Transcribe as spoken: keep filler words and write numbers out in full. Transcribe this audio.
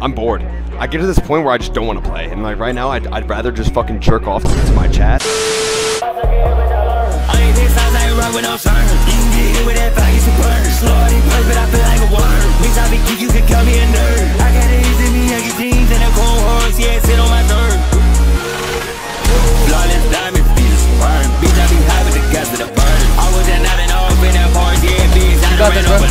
I'm bored. I get to this point where I just don't want to play. And like right now, I'd, I'd rather just fucking jerk off to, to my chat. You got this, bro.